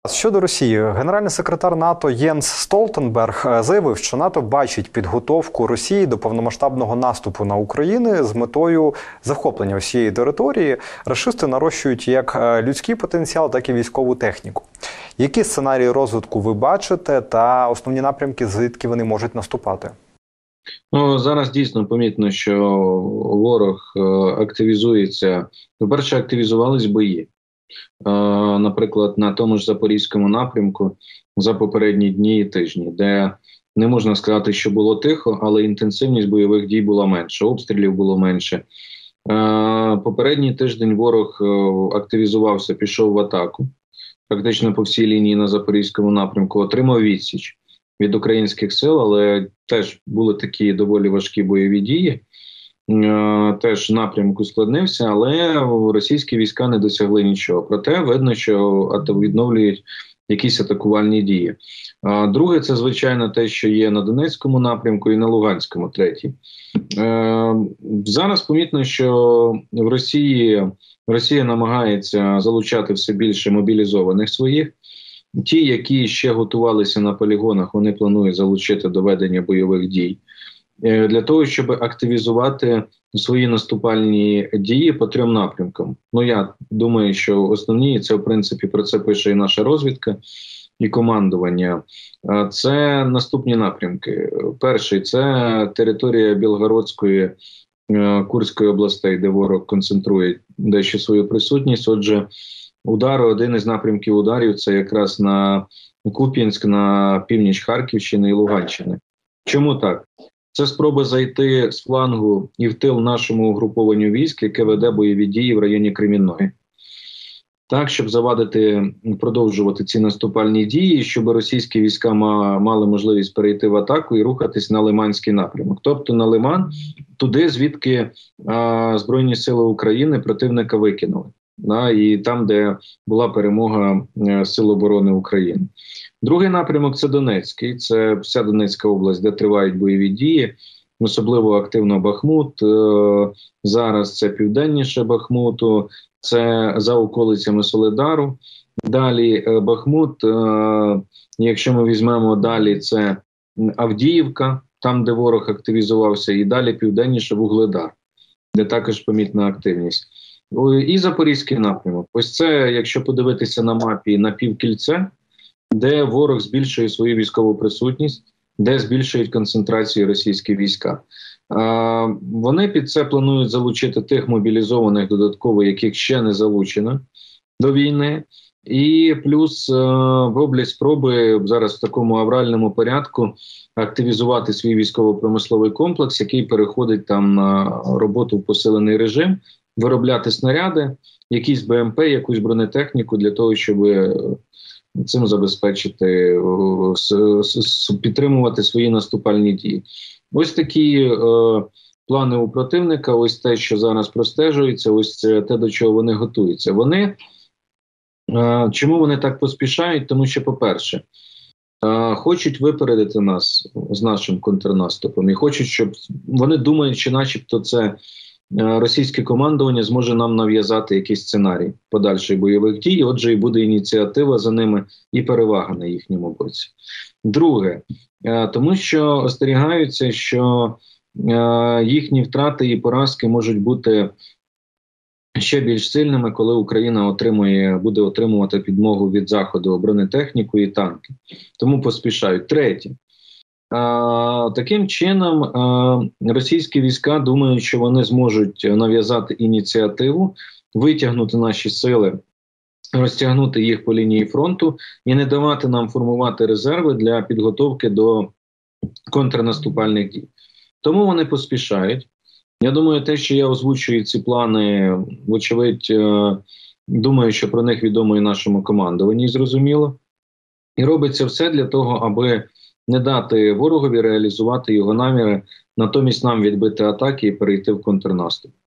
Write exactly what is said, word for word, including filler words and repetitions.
Щодо Росії, генеральний секретар НАТО Єнс Столтенберг заявив, що НАТО бачить підготовку Росії до повномасштабного наступу на Україну з метою захоплення усієї території. Рашисти нарощують як людський потенціал, так і військову техніку. Які сценарії розвитку ви бачите та основні напрямки, звідки вони можуть наступати? Ну, зараз дійсно помітно, що ворог активізується. По-перше, активізувались бої. Наприклад, на тому ж Запорізькому напрямку за попередні дні і тижні, де не можна сказати, що було тихо, але інтенсивність бойових дій була менше, обстрілів було менше. Попередній тиждень ворог активізувався, пішов в атаку, фактично по всій лінії на Запорізькому напрямку, отримав відсіч від українських сил, але теж були такі доволі важкі бойові дії. Теж напрямок ускладнився, але російські війська не досягли нічого. Проте видно, що відновлюють якісь атакувальні дії. Друге, це, звичайно, те, що є на Донецькому напрямку і на Луганському, третій. Зараз помітно, що в Росії Росія намагається залучати все більше мобілізованих своїх. Ті, які ще готувалися на полігонах, вони планують залучити до ведення бойових дій. Для того, щоб активізувати свої наступальні дії по трьом напрямкам. Ну, я думаю, що основні, це, в принципі, про це пише і наша розвідка, і командування. Це наступні напрямки. Перший – це територія Білгородської, Курської областей, де ворог концентрує дещо свою присутність. Отже, удар, один із напрямків ударів – це якраз на Куп'янськ, на північ Харківщини і Луганщини. Чому так? Це спроба зайти з флангу і в тил нашому угрупованню військ, яке веде бойові дії в районі Кремінної. Так, щоб завадити, продовжувати ці наступальні дії, щоб російські війська мали можливість перейти в атаку і рухатись на Лиманський напрямок. Тобто на Лиман, туди, звідки а, Збройні сили України противника викинули. Да, і там, де була перемога а, Сил оборони України. Другий напрямок – це Донецький, це вся Донецька область, де тривають бойові дії, особливо активно Бахмут, е, зараз це південніше Бахмуту, це за околицями Солидару. Далі е, Бахмут, е, якщо ми візьмемо далі, це Авдіївка, там, де ворог активізувався, і далі південніше Вугледар, де також помітна активність. І Запорізький напрямок. Ось це, якщо подивитися на мапі, на півкільце, де ворог збільшує свою військову присутність, де збільшують концентрацію російські війська. А, вони під це планують залучити тих мобілізованих додатково, яких ще не залучено до війни. І плюс а, роблять спроби зараз в такому авральному порядку активізувати свій військово-промисловий комплекс, який переходить там на роботу в посилений режим, виробляти снаряди, якісь БМП, якусь бронетехніку для того, щоб цим забезпечити, підтримувати свої наступальні дії. Ось такі е, плани у противника, ось те, що зараз простежується, ось це те, до чого вони готуються. Вони, е, чому вони так поспішають? Тому що, по-перше, е, хочуть випередити нас з нашим контрнаступом і хочуть, щоб вони думають, що начебто це російське командування зможе нам нав'язати якийсь сценарій подальших бойових дій, отже, і буде ініціатива за ними і перевага на їхньому боці. Друге, тому що остерігаються, що їхні втрати і поразки можуть бути ще більш сильними, коли Україна отримує, буде отримувати підмогу від Заходу, бронетехніку і танки. Тому поспішають. Третє. А, таким чином а, російські війська думають, що вони зможуть нав'язати ініціативу, витягнути наші сили, розтягнути їх по лінії фронту і не давати нам формувати резерви для підготовки до контрнаступальних дій. Тому вони поспішають. Я думаю, те, що я озвучую ці плани, вочевидь, думаю, що про них відомо і нашому командуванні, зрозуміло. І робиться все для того, аби не дати ворогові реалізувати його наміри, натомість нам відбити атаки і перейти в контрнаступ.